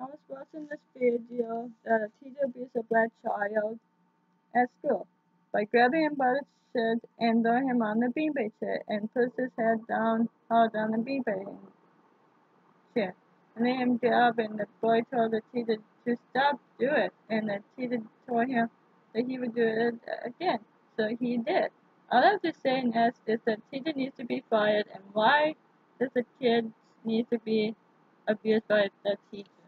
I was watching this video that a teacher abused a black child at school by grabbing him by the shirt and throwing him on the beanbag chair and pushed his head down hard on the beanbag chair. And then him get up and the boy told the teacher to stop do it, and the teacher told him that he would do it again. So he did. All I have to say next is that teacher needs to be fired, and why does the kid need to be abused by the teacher?